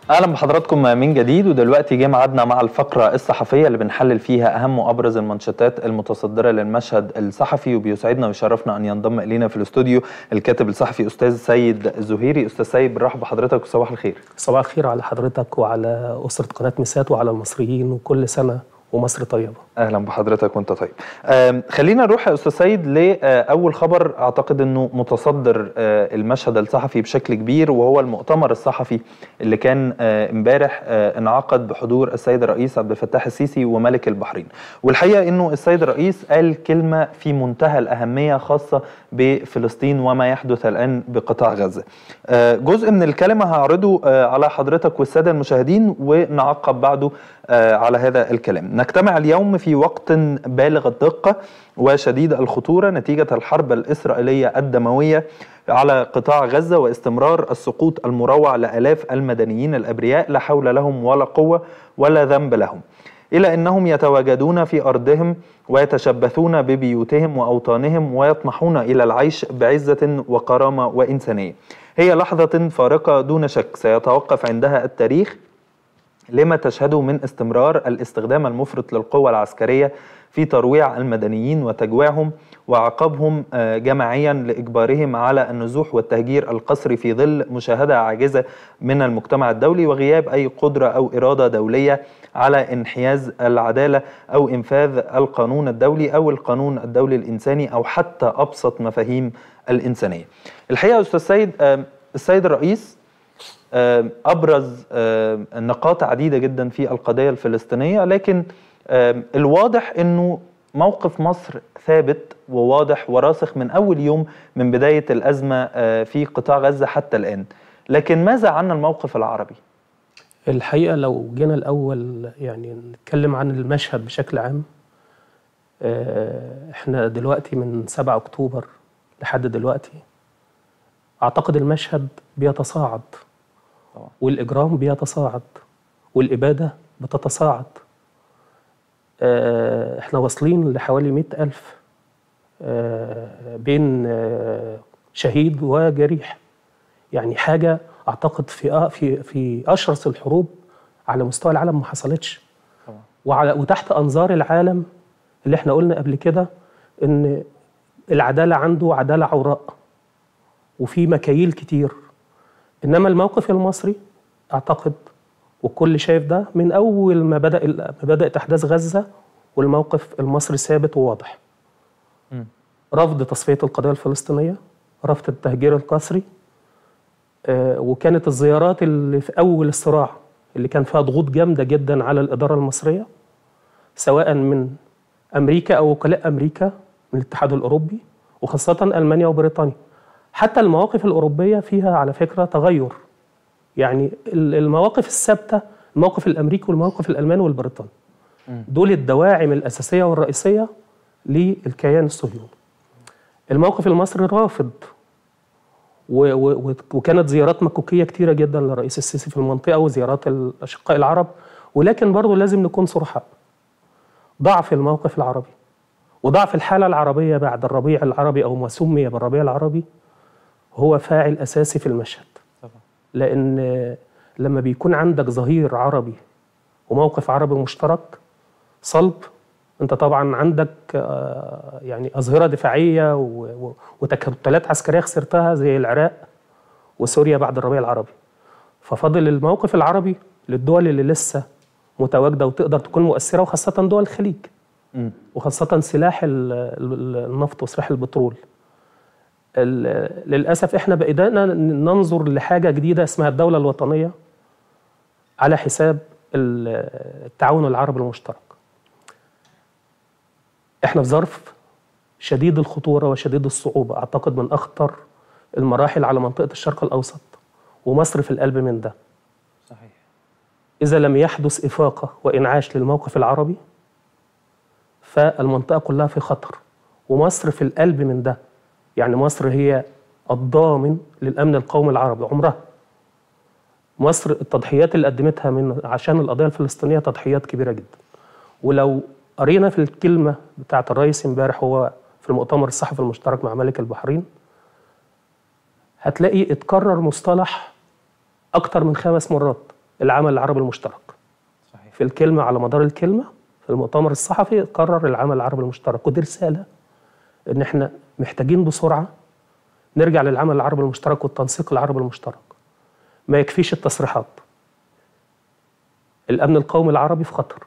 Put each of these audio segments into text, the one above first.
اهلا بحضراتكم من جديد، ودلوقتي جه ميعادنا مع الفقره الصحفيه اللي بنحلل فيها اهم وابرز المانشيتات المتصدره للمشهد الصحفي. وبيسعدنا ويشرفنا ان ينضم الينا في الاستوديو الكاتب الصحفي استاذ سيد زهيري. استاذ سيد، بنرحب بحضرتك وصباح الخير. صباح الخير على حضرتك وعلى اسره قناه ميسات وعلى المصريين، وكل سنه ومصر طيبه. اهلا بحضرتك وانت طيب. خلينا نروح يا استاذ سيد لاول خبر اعتقد انه متصدر المشهد الصحفي بشكل كبير، وهو المؤتمر الصحفي اللي كان امبارح انعقد بحضور السيد الرئيس عبد الفتاح السيسي وملك البحرين. والحقيقه انه السيد الرئيس قال كلمه في منتهى الاهميه خاصه بفلسطين وما يحدث الان بقطاع غزه. جزء من الكلمه هعرضه على حضرتك والساده المشاهدين ونعقب بعده على هذا الكلام. نجتمع اليوم في وقت بالغ الدقة وشديد الخطورة نتيجة الحرب الإسرائيلية الدموية على قطاع غزة واستمرار السقوط المروع لآلاف المدنيين الأبرياء لا حول لهم ولا قوة ولا ذنب لهم، إلى أنهم يتواجدون في أرضهم ويتشبثون ببيوتهم وأوطانهم ويطمحون إلى العيش بعزة وكرامة وإنسانية. هي لحظة فارقة دون شك سيتوقف عندها التاريخ لما تشهده من استمرار الاستخدام المفرط للقوة العسكرية في ترويع المدنيين وتجويعهم وعقابهم جماعيا لإجبارهم على النزوح والتهجير القسري في ظل مشاهدة عاجزة من المجتمع الدولي وغياب أي قدرة أو إرادة دولية على انحياز العدالة أو إنفاذ القانون الدولي أو القانون الدولي الإنساني أو حتى أبسط مفاهيم الإنسانية. الحقيقة أستاذ سيد، السيد الرئيس أبرز نقاط عديدة جدا في القضية الفلسطينية، لكن الواضح أنه موقف مصر ثابت وواضح وراسخ من أول يوم من بداية الأزمة في قطاع غزة حتى الآن. لكن ماذا عن الموقف العربي؟ الحقيقة لو جينا الأول يعني نتكلم عن المشهد بشكل عام، احنا دلوقتي من 7 أكتوبر لحد دلوقتي أعتقد المشهد بيتصاعد والإجرام بيتصاعد والإبادة بتتصاعد. احنا واصلين لحوالي 100,000 بين شهيد وجريح، يعني حاجة أعتقد في أشرس الحروب على مستوى العالم ما حصلتش، وتحت أنظار العالم اللي احنا قلنا قبل كده إن العدالة عنده عدالة عوراء وفي مكاييل كتير. إنما الموقف المصري أعتقد والكل شايف ده من أول ما بدأت أحداث غزة، والموقف المصري ثابت وواضح. رفض تصفية القضية الفلسطينية، رفض التهجير القسري، وكانت الزيارات اللي في أول الصراع اللي كان فيها ضغوط جامدة جدا على الإدارة المصرية سواء من أمريكا أو وكلاء أمريكا من الاتحاد الأوروبي وخاصة ألمانيا وبريطانيا. حتى المواقف الأوروبية فيها على فكرة تغير، يعني المواقف الثابتة الموقف الأمريكي والموقف الألماني والبريطاني دول الدواعم الأساسية والرئيسية للكيان الصهيوني. الموقف المصري رافض، وكانت زيارات مكوكية كتيرة جدا للرئيس السيسي في المنطقة وزيارات الأشقاء العرب، ولكن برضو لازم نكون صرحاء. ضعف الموقف العربي وضعف الحالة العربية بعد الربيع العربي أو ما سمي بالربيع العربي هو فاعل أساسي في المشهد. لأن لما بيكون عندك ظهير عربي وموقف عربي مشترك صلب، أنت طبعا عندك يعني أظهرة دفاعية وتكتلات عسكرية خسرتها زي العراق وسوريا بعد الربيع العربي. ففضل الموقف العربي للدول اللي لسه متواجدة وتقدر تكون مؤثرة، وخاصة دول الخليج وخاصة سلاح النفط وسلاح البترول. للأسف احنا بدأنا ننظر لحاجة جديدة اسمها الدولة الوطنية على حساب التعاون العربي المشترك. احنا في ظرف شديد الخطورة وشديد الصعوبة، اعتقد من اخطر المراحل على منطقة الشرق الأوسط، ومصر في القلب من ده. صحيح. إذا لم يحدث إفاقة وإنعاش للموقف العربي فالمنطقة كلها في خطر، ومصر في القلب من ده. يعني مصر هي الضامن للأمن القومي العربي عمرها. مصر التضحيات اللي قدمتها عشان القضية الفلسطينية تضحيات كبيرة جدا. ولو قرينا في الكلمة بتاعة الرئيس امبارح هو في المؤتمر الصحفي المشترك مع ملك البحرين، هتلاقي اتكرر مصطلح أكتر من 5 مرات العمل العربي المشترك. صحيح. في الكلمة على مدار الكلمة في المؤتمر الصحفي قرر العمل العربي المشترك، ودي رسالة إن إحنا محتاجين بسرعة نرجع للعمل العربي المشترك والتنسيق العربي المشترك. ما يكفيش التصريحات. الأمن القومي العربي في خطر،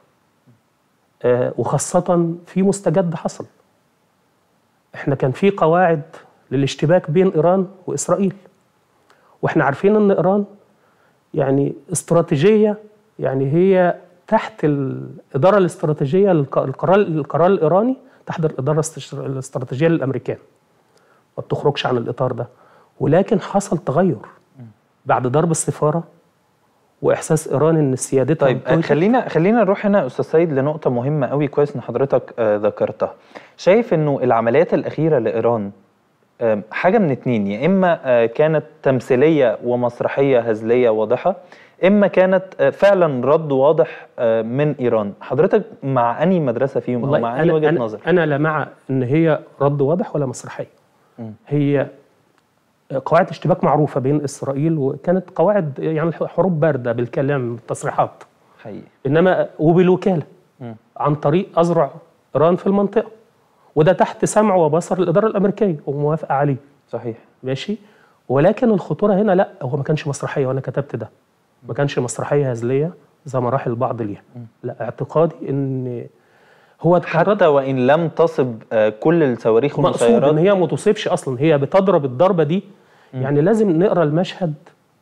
وخاصة في مستجد حصل. إحنا كان في قواعد للاشتباك بين إيران وإسرائيل، وإحنا عارفين إن إيران يعني استراتيجية، يعني هي تحت الإدارة الاستراتيجية القرار الإيراني تحت الإدارة الاستراتيجية للأمريكان، ما بتخرجش عن الإطار ده. ولكن حصل تغير بعد ضرب السفارة وإحساس إيران إن سيادتها. طيب خلينا نروح هنا أستاذ سيد لنقطة مهمة قوي، كويس إن حضرتك ذكرتها. شايف إنه العمليات الأخيرة لإيران حاجة من اتنين، يا إما كانت تمثيلية ومسرحية هزلية واضحة، إما كانت فعلا رد واضح من إيران. حضرتك مع أنهي مدرسة فيهم أو مع أنهي وجهة نظر؟ أنا لا مع إن هي رد واضح ولا مسرحية. هي قواعد اشتباك معروفة بين إسرائيل، وكانت قواعد يعني حروب باردة بالكلام بالتصريحات حقيقي، إنما وبالوكالة عن طريق أذرع إيران في المنطقة، وده تحت سمع وبصر الإدارة الأمريكية وموافقة عليه. صحيح، ماشي. ولكن الخطورة هنا لا، هو ما كانش مسرحية، وأنا كتبت ده، ما كانش مسرحية هزلية زي ما راح البعض ليها. لا، اعتقادي إن هو حتى وإن لم تصب كل الصواريخ والمسيرات، مقصود إن هي ما تصيبش أصلا، هي بتضرب الضربة دي. يعني لازم نقرأ المشهد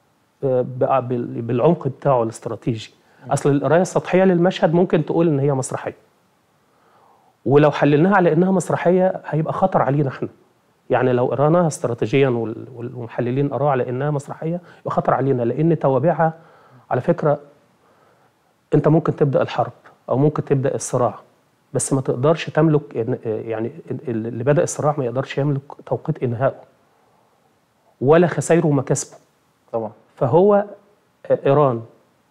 بالعمق بتاعه الاستراتيجي. أصل القراية السطحية للمشهد ممكن تقول إن هي مسرحية، ولو حللناها على إنها مسرحية هيبقى خطر علينا إحنا. يعني لو قرأناها استراتيجيا والمحللين قرأوا على إنها مسرحية يبقى خطر علينا، لأن توابعها على فكرة أنت ممكن تبدأ الحرب أو ممكن تبدأ الصراع، بس ما تقدرش تملك، يعني اللي بدأ الصراع ما يقدرش يملك توقيت إنهائه ولا خسائره ومكاسبه طبعا. فهو إيران،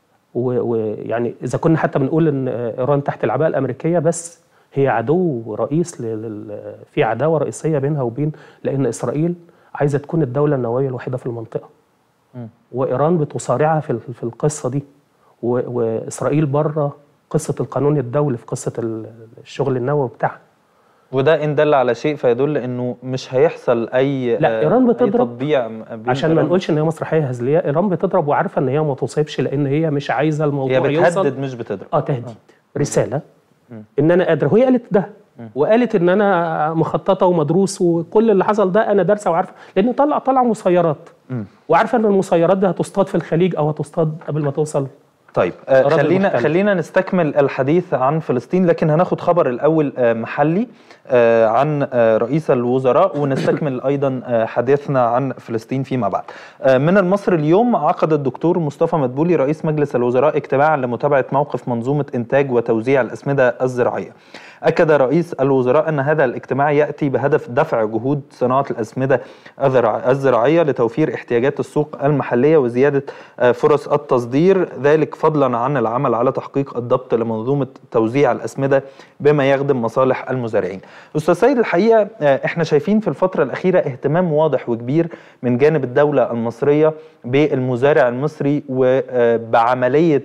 ويعني إذا كنا حتى بنقول إن إيران تحت العباءة الأمريكية، بس هي عدو رئيس في عداوة رئيسية بينها وبين، لأن إسرائيل عايزة تكون الدولة النووية الوحيدة في المنطقة، وإيران بتصارعها في القصة دي، وإسرائيل بره قصة القانون الدولي في قصة الشغل النووي بتاعها. وده إن دل على شيء فيدل إنه مش هيحصل أي لا، إيران بتضرب تطبيع عشان ما نقولش إن هي مسرحية هزلية. إيران بتضرب وعارفة إن هي ما تصيبش، لأن هي مش عايزة الموضوع يوصل. هي بتهدد يوصل. مش بتضرب. تهديد. رسالة إن أنا قادرة، وهي قالت ده، وقالت إن أنا مخططة ومدروس، وكل اللي حصل ده أنا دارسة وعارفة، لأن طلع مسيرات، وعارفة إن المسيرات دي هتصطاد في الخليج أو هتصطاد قبل ما توصل. طيب خلينا نستكمل الحديث عن فلسطين، لكن هناخد خبر الأول محلي عن رئيس الوزراء، ونستكمل أيضا حديثنا عن فلسطين فيما بعد. من المصري اليوم، عقد الدكتور مصطفى مدبولي رئيس مجلس الوزراء اجتماعا لمتابعة موقف منظومة إنتاج وتوزيع الأسمدة الزراعية. أكد رئيس الوزراء أن هذا الاجتماع يأتي بهدف دفع جهود صناعة الأسمدة الزراعية لتوفير احتياجات السوق المحلية وزيادة فرص التصدير، ذلك فضلا عن العمل على تحقيق الضبط لمنظومة توزيع الأسمدة بما يخدم مصالح المزارعين. أستاذ سيد، الحقيقة احنا شايفين في الفترة الأخيرة اهتمام واضح وكبير من جانب الدولة المصرية بالمزارع المصري وبعملية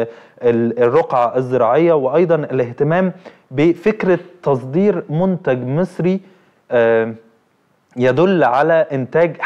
الرقعة الزراعية، وأيضا الاهتمام بفكرة تصدير منتج مصري يدل على إنتاج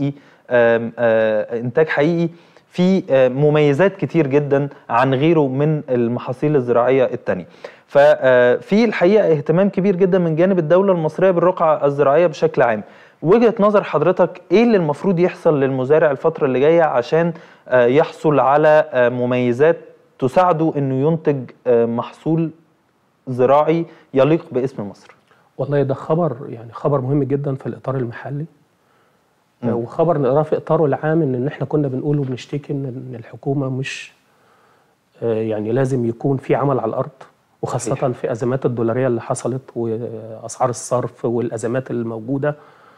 حقيقي في مميزات كتير جدا عن غيره من المحاصيل الزراعية التانية. ففي الحقيقة اهتمام كبير جدا من جانب الدولة المصرية بالرقعة الزراعية بشكل عام. وجهة نظر حضرتك ايه اللي المفروض يحصل للمزارع الفترة اللي جاية عشان يحصل على مميزات تساعده انه ينتج محصول زراعي يليق باسم مصر؟ والله ده خبر مهم جدا في الإطار المحلي، وخبر نقراه في إطاره العام، إن إحنا كنا بنقول وبنشتكي إن الحكومة مش يعني لازم يكون في عمل على الأرض، وخاصة في أزمات الدولارية اللي حصلت وأسعار الصرف والأزمات الموجودة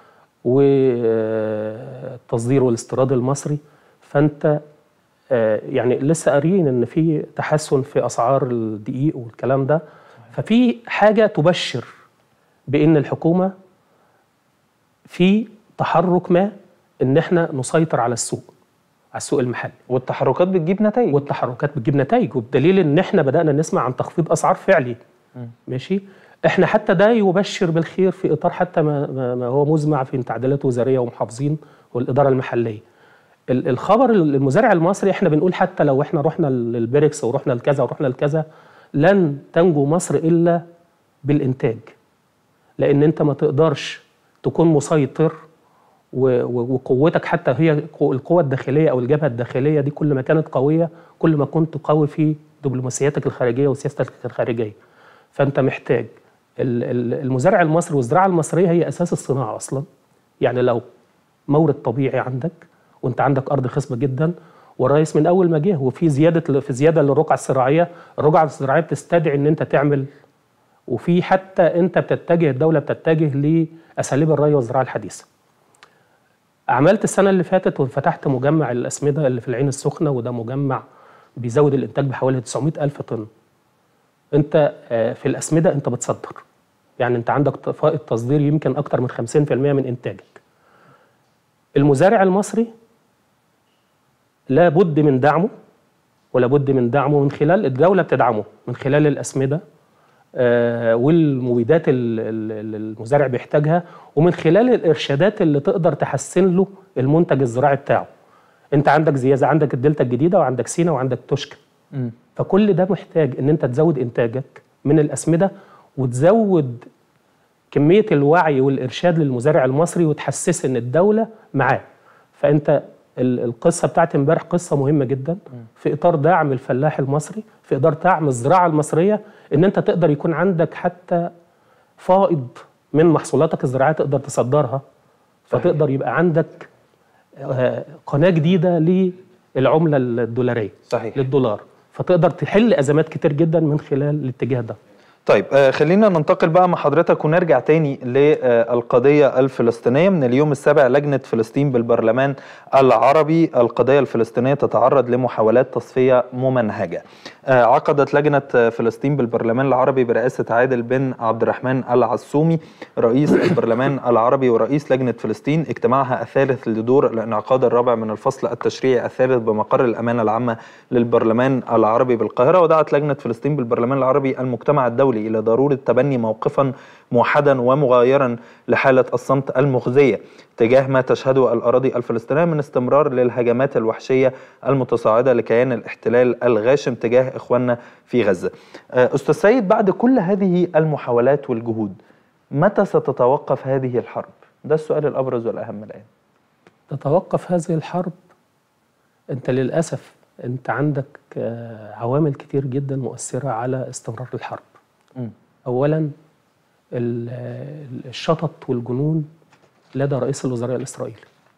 والتصدير والاستيراد المصري. فأنت يعني لسه قاريين إن في تحسن في أسعار الدقيق والكلام ده، ففي حاجة تبشر بأن الحكومة في تحرك ما إن إحنا نسيطر على السوق على السوق المحلي. والتحركات بتجيب نتائج. والتحركات بتجيب نتائج، وبدليل ان احنا بدانا نسمع عن تخفيض اسعار فعلي. ماشي. احنا حتى ده يبشر بالخير في اطار حتى ما هو مزمع في تعديلات وزاريه ومحافظين والاداره المحليه. الخبر المزارع المصري، احنا بنقول حتى لو احنا رحنا للبريكس ورحنا لكذا ورحنا لكذا، لن تنجو مصر الا بالانتاج. لان انت ما تقدرش تكون مسيطر وقوتك حتى هي القوة الداخلية أو الجبهة الداخلية دي، كل ما كانت قوية كل ما كنت قوي في دبلوماسياتك الخارجية وسياستك الخارجية. فأنت محتاج المزارع المصري والزراعة المصرية هي أساس الصناعة أصلا. يعني لو مورد طبيعي عندك وأنت عندك أرض خصبة جدا، والرئيس من أول ما جه وفي زيادة للرقعة الزراعية، الرقعة الزراعية بتستدعي إن أنت تعمل، وفي حتى أنت الدولة بتتجه لأساليب الري والزراعة الحديثة. عملت السنة اللي فاتت وفتحت مجمع الأسمدة اللي في العين السخنة، وده مجمع بيزود الإنتاج بحوالي 900,000 طن. أنت في الأسمدة أنت بتصدر، يعني أنت عندك فائض تصدير يمكن أكتر من 50% من إنتاجك. المزارع المصري لابد من دعمه، ولابد من دعمه من خلال الدولة بتدعمه من خلال الأسمدة والمبيدات المزارع بيحتاجها، ومن خلال الإرشادات اللي تقدر تحسن له المنتج الزراعي بتاعه. انت عندك زيادة، عندك الدلتا الجديدة وعندك سينا وعندك توشكا. فكل ده محتاج ان انت تزود انتاجك من الأسمدة، وتزود كمية الوعي والإرشاد للمزارع المصري، وتحسس ان الدولة معاه. فانت القصة بتاعت امبارح قصة مهمة جدا في إطار دعم الفلاح المصري، في إطار دعم الزراعة المصرية، إن أنت تقدر يكون عندك حتى فائض من محصولاتك الزراعية تقدر تصدرها. فتقدر يبقى عندك قناة جديدة للعملة الدولارية. صحيح. للدولار، فتقدر تحل أزمات كتير جدا من خلال الاتجاه ده. طيب خلينا ننتقل بقى مع حضرتك ونرجع تاني للقضية الفلسطينية. من اليوم السابع لجنة فلسطين بالبرلمان العربي القضية الفلسطينية تتعرض لمحاولات تصفية ممنهجة. عقدت لجنة فلسطين بالبرلمان العربي برئاسة عادل بن عبد الرحمن العسومي رئيس البرلمان العربي ورئيس لجنة فلسطين اجتماعها الثالث لدور الانعقاد الرابع من الفصل التشريعي الثالث بمقر الأمانة العامة للبرلمان العربي بالقاهرة. ودعت لجنة فلسطين بالبرلمان العربي المجتمع الدولي إلى ضرورة تبني موقفا موحدا ومغايرا لحالة الصمت المخزية تجاه ما تشهده الأراضي الفلسطينية من استمرار للهجمات الوحشية المتصاعدة لكيان الاحتلال الغاشم تجاه إخواننا في غزة. أستاذ سيد، بعد كل هذه المحاولات والجهود متى ستتوقف هذه الحرب؟ ده السؤال الأبرز والأهم الآن. تتوقف هذه الحرب، أنت للأسف أنت عندك عوامل كتير جدا مؤثرة على استمرار الحرب. أولا الشطط والجنون لدى رئيس الوزراء الإسرائيلي،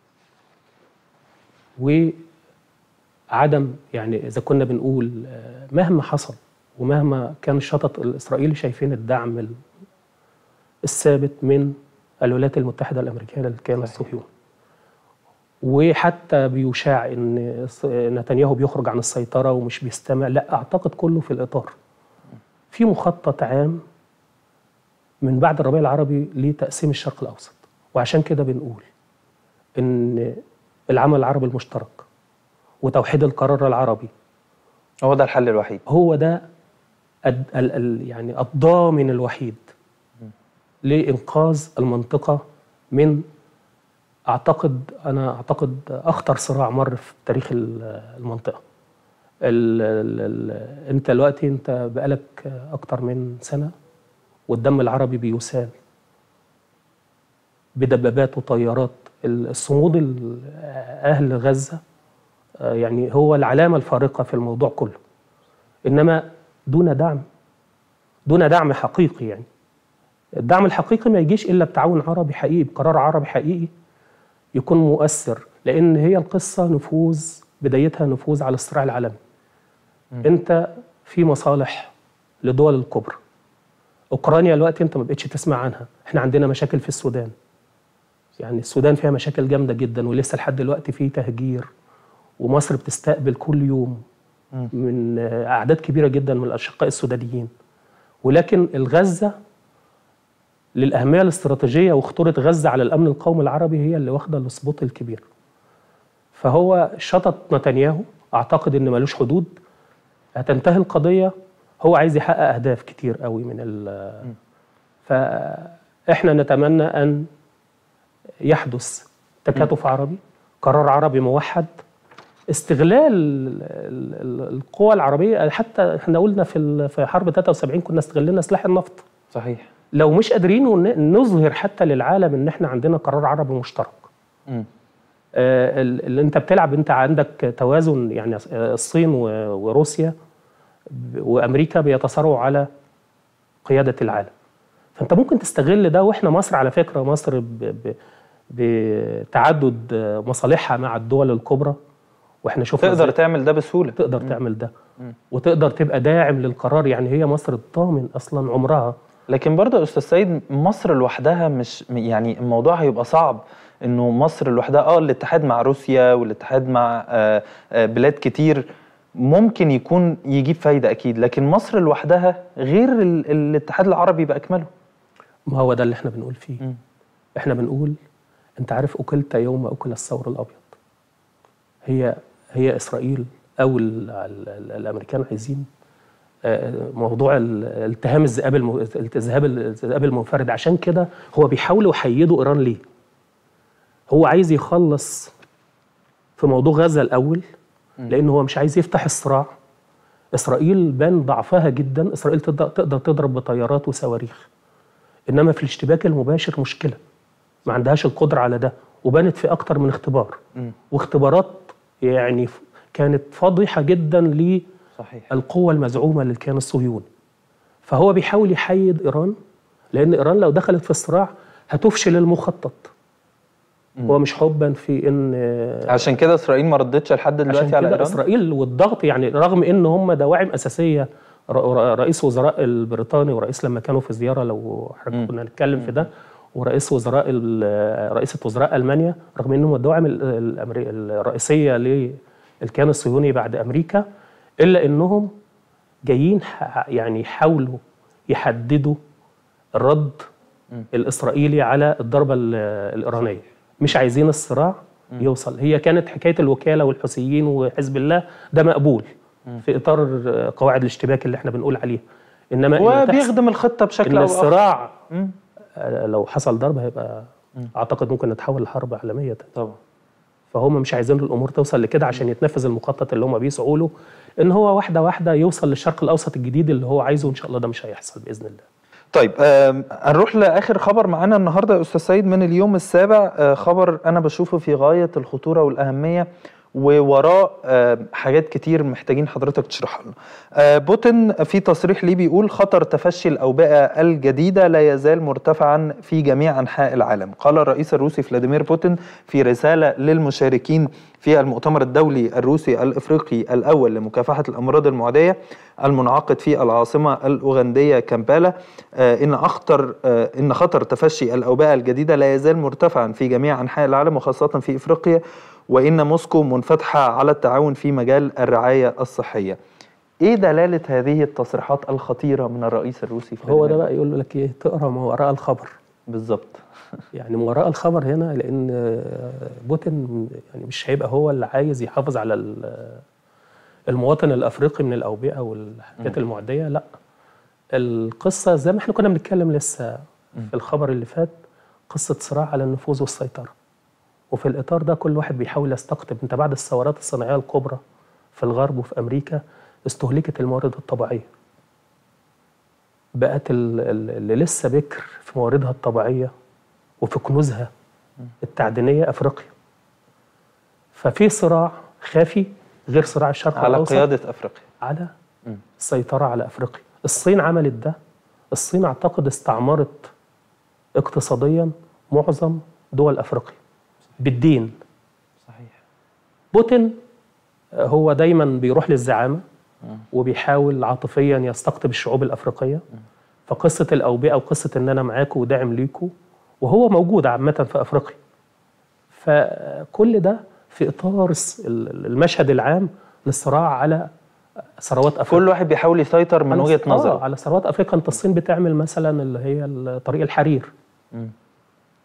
وعدم يعني إذا كنا بنقول مهما حصل ومهما كان الشطط الإسرائيلي، شايفين الدعم الثابت من الولايات المتحدة الأمريكية للكيان الصهيوني. وحتى بيشاع إن نتنياهو بيخرج عن السيطرة ومش بيستمع، لا، أعتقد كله في الإطار في مخطط عام من بعد الربيع العربي لتقسيم الشرق الأوسط. وعشان كده بنقول إن العمل العربي المشترك وتوحيد القرار العربي هو ده الحل الوحيد، هو ده يعني الضامن الوحيد لإنقاذ المنطقة من أنا أعتقد أخطر صراع مر في تاريخ المنطقة. أنت دلوقتي أنت بقالك أكتر من سنة والدم العربي بيسال بدبابات وطيارات. الصمود أهل غزة يعني هو العلامة الفارقة في الموضوع كله، إنما دون دعم حقيقي. يعني الدعم الحقيقي ما يجيش إلا بتعاون عربي حقيقي، بقرار عربي حقيقي يكون مؤثر، لأن هي القصة بدايتها نفوذ على الصراع العالمي. أنت في مصالح لدول الكبرى. أوكرانيا دلوقتي أنت ما بقتش تسمع عنها. إحنا عندنا مشاكل في السودان، يعني السودان فيها مشاكل جامدة جدا ولسه لحد دلوقتي في تهجير، ومصر بتستقبل كل يوم من أعداد كبيرة جدا من الأشقاء السودانيين. ولكن الغزة للأهمية الاستراتيجية وخطورة غزة على الأمن القومي العربي هي اللي واخدة السبوت الكبير. فهو شطط نتنياهو، اعتقد ان ملوش حدود، هتنتهي القضيه. هو عايز يحقق اهداف كتير قوي من فاحنا نتمنى ان يحدث تكاتف عربي، قرار عربي موحد، استغلال القوى العربيه. حتى احنا قلنا في حرب 73 كنا استغلنا سلاح النفط. صحيح. لو مش قادرين نظهر حتى للعالم ان احنا عندنا قرار عربي مشترك، اللي انت بتلعب، انت عندك توازن، يعني الصين وروسيا وامريكا بيتصارعوا على قياده العالم، فانت ممكن تستغل ده. واحنا مصر على فكره، مصر بتعدد مصالحها مع الدول الكبرى، واحنا شفنا تقدر تعمل ده بسهوله، تقدر تعمل ده وتقدر تبقى داعم للقرار. يعني هي مصر الضامن اصلا عمرها. لكن برضه يا استاذ سيد، مصر لوحدها مش، يعني الموضوع هيبقى صعب انه مصر لوحدها. الاتحاد مع روسيا والاتحاد مع بلاد كتير ممكن يكون يجيب فايده اكيد، لكن مصر لوحدها غير الاتحاد العربي باكمله. ما هو ده اللي احنا بنقول فيه. احنا بنقول انت عارف اكلت يوم اكل الثور الابيض. هي اسرائيل او الامريكان عايزين موضوع التهام الذئاب المنفرد. عشان كده هو بيحاولوا يحيدوا ايران. ليه؟ هو عايز يخلص في موضوع غزه الاول، لان هو مش عايز يفتح الصراع. اسرائيل بان ضعفها جدا. اسرائيل تقدر تضرب بطيارات وصواريخ، انما في الاشتباك المباشر مشكله، ما عندهاش القدره على ده، وبانت في اكتر من اختبار. واختبارات يعني كانت فاضحه جدا للقوه المزعومه للكيان الصهيوني. فهو بيحاول يحيد ايران، لان ايران لو دخلت في الصراع هتفشل المخطط. هو مش حبا في ان عشان كده اسرائيل ما ردتش لحد دلوقتي على ايران. اسرائيل والضغط، يعني رغم ان هم دواعم اساسيه. رئيس وزراء البريطاني ورئيس لما كانوا في زياره، لو حضرتك كنا هنتكلم في ده، ورئيس وزراء رئيسه وزراء المانيا، رغم انهم الدواعم الرئيسيه للكيان الصهيوني بعد امريكا، الا انهم جايين يعني يحاولوا يحددوا الرد الاسرائيلي على الضربه الايرانيه. مش عايزين الصراع يوصل. هي كانت حكايه الوكاله والحوثيين وحزب الله ده مقبول في اطار قواعد الاشتباك اللي احنا بنقول عليها، انما وبيخدم الخطه بشكل او اخر. الصراع لو حصل ضرب هيبقى اعتقد ممكن نتحول لحرب عالميه طبعا. فهم مش عايزين الامور توصل لكده عشان يتنفذ المخطط اللي هم بيسعوا له، ان هو واحده واحده يوصل للشرق الاوسط الجديد اللي هو عايزه. وان شاء الله ده مش هيحصل باذن الله. طيب، هنروح لاخر خبر معانا النهارده يا استاذ سيد من اليوم السابع. خبر انا بشوفه في غايه الخطوره والاهميه، ووراء حاجات كتير محتاجين حضرتك تشرحها لنا. بوتين في تصريح ليه بيقول: خطر تفشي الأوبئة الجديدة لا يزال مرتفعا في جميع أنحاء العالم. قال الرئيس الروسي فلاديمير بوتين في رسالة للمشاركين في المؤتمر الدولي الروسي الإفريقي الأول لمكافحة الأمراض المعدية المنعقد في العاصمة الأوغندية كامبالا، إن خطر تفشي الأوبئة الجديدة لا يزال مرتفعا في جميع أنحاء العالم وخاصة في إفريقيا، وإن موسكو منفتحة على التعاون في مجال الرعاية الصحية. إيه دلالة هذه التصريحات الخطيرة من الرئيس الروسي؟ هو ده بقى يقول لك إيه؟ تقرأ ما وراء الخبر. بالظبط. يعني ما وراء الخبر هنا، لأن بوتين يعني مش هيبقى هو اللي عايز يحافظ على المواطن الأفريقي من الأوبئة والحاجات المعدية. لا، القصة زي ما احنا كنا بنتكلم لسه في الخبر اللي فات، قصة صراع على النفوذ والسيطرة. وفي الإطار ده كل واحد بيحاول يستقطب. انت بعد الثورات الصناعية الكبرى في الغرب وفي أمريكا استهلكت الموارد الطبيعية، بقت اللي لسه بكر في مواردها الطبيعية وفي كنوزها التعدينية أفريقيا. ففي صراع خافي غير صراع الشرق الأوسط على قيادة أفريقيا، على السيطرة على أفريقيا. الصين عملت ده. الصين أعتقد استعمرت اقتصاديا معظم دول أفريقيا بالدين. صحيح. بوتين هو دايما بيروح للزعامة وبيحاول عاطفيا يستقطب الشعوب الأفريقية. فقصة الأوبئة وقصة إن أنا معاكم وداعم ليكم، وهو موجود عامة في أفريقيا. فكل ده في إطار المشهد العام للصراع على ثروات أفريقيا. كل واحد بيحاول يسيطر من وجهة نظره على ثروات أفريقيا. أنت الصين بتعمل مثلا اللي هي طريق الحرير.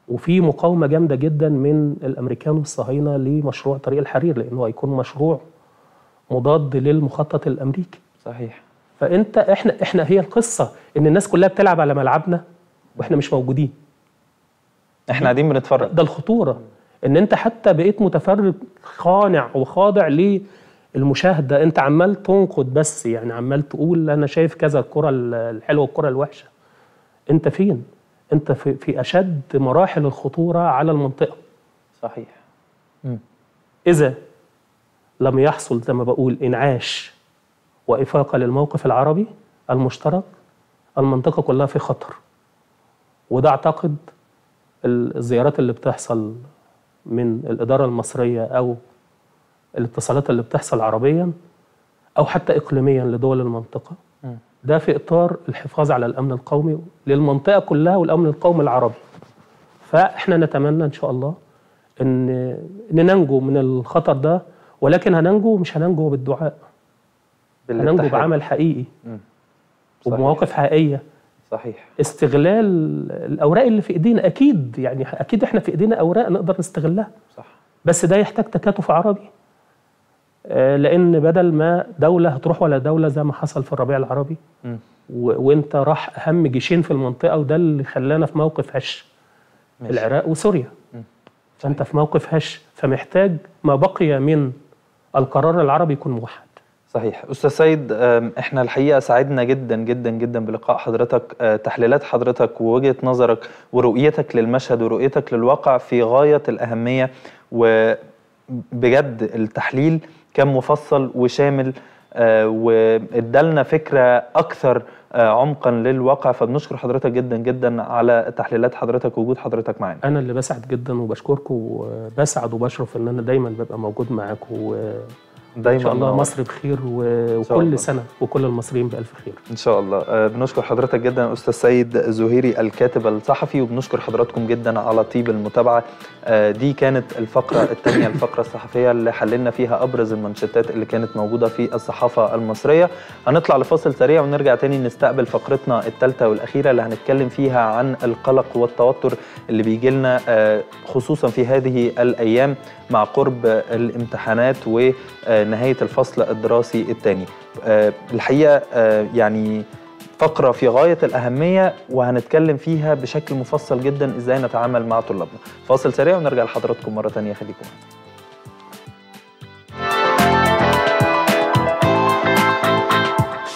وفي مقاومة جامدة جدا من الأمريكان والصهاينة لمشروع طريق الحرير، لأنه هيكون مشروع مضاد للمخطط الأمريكي. صحيح. فأنت إحنا هي القصة إن الناس كلها بتلعب على ملعبنا وإحنا مش موجودين. احنا قاعدين بنتفرج. ده الخطورة، إن أنت حتى بقيت متفرج خانع وخاضع للمشاهدة. أنت عمال تنقد بس، يعني عمال تقول أنا شايف كذا، الكرة الحلوة والكرة الوحشة. أنت فين؟ أنت في أشد مراحل الخطورة على المنطقة. صحيح. إذا لم يحصل زي ما بقول إنعاش وإفاقة للموقف العربي المشترك، المنطقة كلها في خطر. وده أعتقد الزيارات اللي بتحصل من الإدارة المصرية أو الاتصالات اللي بتحصل عربيا أو حتى إقليميا لدول المنطقة، ده في إطار الحفاظ على الأمن القومي للمنطقة كلها والأمن القومي العربي. فإحنا نتمنى إن شاء الله إن ننجو من الخطر ده، ولكن مش هننجو بالدعاء، هننجو بعمل حقيقي وبمواقف حقيقية. صحيح. استغلال الأوراق اللي في إيدينا، أكيد يعني أكيد إحنا في إيدينا أوراق نقدر نستغلها. صح. بس ده يحتاج تكاتف عربي، لأن بدل ما دولة هتروح ولا دولة زي ما حصل في الربيع العربي وانت راح أهم جيشين في المنطقة، وده اللي خلانا في موقف هش. العراق وسوريا. فأنت في موقف هش، فمحتاج ما بقي من القرار العربي يكون موحد. صحيح. أستاذ سيد، احنا الحقيقة سعدنا جدا جدا جدا بلقاء حضرتك. تحليلات حضرتك ووجهة نظرك ورؤيتك للمشهد ورؤيتك للواقع في غاية الأهمية، وبجد التحليل كان مفصل وشامل، وادالنا فكرة أكثر عمقا للواقع. فبنشكر حضرتك جدا جدا على تحليلات حضرتك ووجود حضرتك معنا. أنا اللي بسعد جدا وبشكركم، وبسعد وبشرف إن أنا دايما ببقى موجود معاكم، دايما إن شاء الله مصر بخير وكل سنة وكل المصريين بألف خير إن شاء الله. بنشكر حضرتك جدا أستاذ سيد زهيري الكاتب الصحفي، وبنشكر حضراتكم جدا على طيب المتابعة. دي كانت الفقرة الثانية، الفقرة الصحفية اللي حللنا فيها أبرز المانشيتات اللي كانت موجودة في الصحافة المصرية. هنطلع لفاصل سريع ونرجع تاني نستقبل فقرتنا الثالثة والأخيرة اللي هنتكلم فيها عن القلق والتوتر اللي بيجي لنا خصوصا في هذه الأيام مع قرب الامتحانات ونهاية الفصل الدراسي الثاني. الحقيقة يعني فقرة في غاية الأهمية، وهنتكلم فيها بشكل مفصل جدا إزاي نتعامل مع طلابنا. فاصل سريع ونرجع لحضراتكم مرة تانية، خليكم معنا.